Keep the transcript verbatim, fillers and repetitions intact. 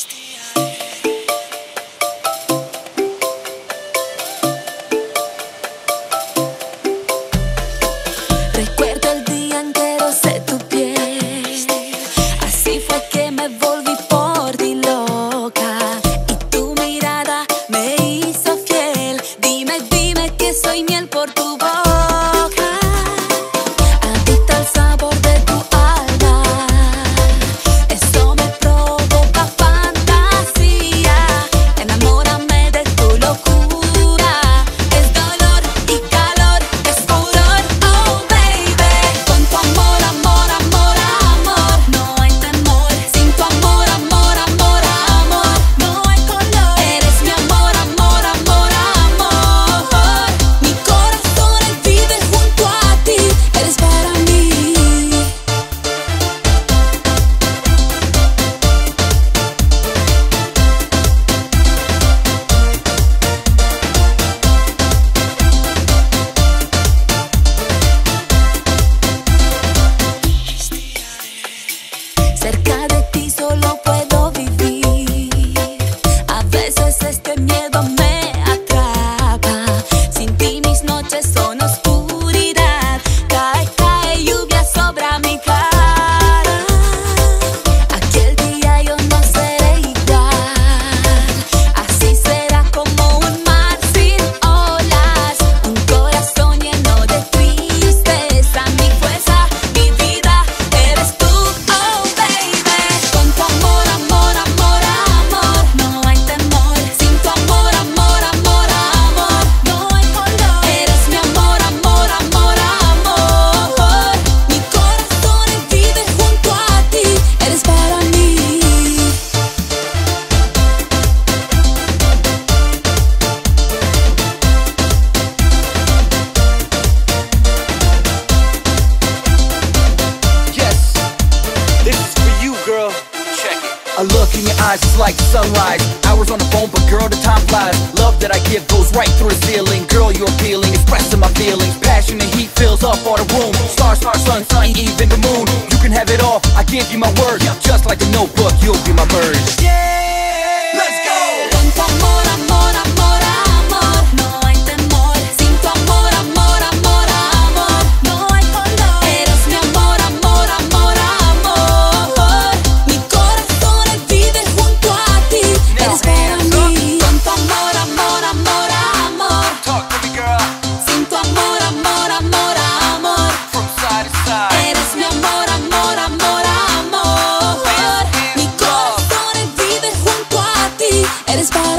Recuerdo el día en que rocé tu piel, así fue que me volví por ti loca, y tu mirada me hizo fiel. Dime, dime que soy miel por tu boca, adicta al sabor de tu alma. Eso me provoca fantasía, enamórame de tu locura. Es dolor y calor, es furor, oh baby. Con tu amor, amor, amor, amor, no hay temor. Sin tu amor, amor, amor, amor, no hay color. Eres mi amor, amor, amor, amor. Mi corazón él vive junto a ti, eres para mí. Cerca de ti solo puedo vivir. A veces este miedo me atrapa. Sin ti mis noches son oscuridad. Cae, cae lluvia sobre mi cara. Aquel día yo no seré igual. Así será como un mar sin olas. Un corazón lleno de tristeza. Mi fuerza, mi vida, eres tú, oh baby. Con tu amor, amor, amor, amor, no hay temor. Sin tu amor, amor, amor, amor, no hay color. Eres mi amor, amor, amor, amor. Mi corazón él vive junto a ti, eres para mí. Yes, this is for you, girl. Check it. A look in your eyes is like the sunrise. Hours on the phone, but girl, the time flies. Love that I give goes right through the ceiling. Girl, you're appealing, expressing my feelings. Passion and heat fills up all the room. Star, star, sun, sun, even the moon. You can have it all, I give you my word. Just like a notebook, you'll be my bird. Yeah, let's go. Con tu amor, amor, amor, amor, no hay temor. Sin tu amor, amor, amor, amor, no hay color. Eres mi amor, amor, amor, amor. Mi corazón él vive junto a ti, eres para mí. Con tu amor, amor, amor, amor, Talk to me, girl. sin tu amor, amor, amor, amor. From side to side. Eres mi amor, amor, amor, amor. Mi corazón él vive junto a ti, eres para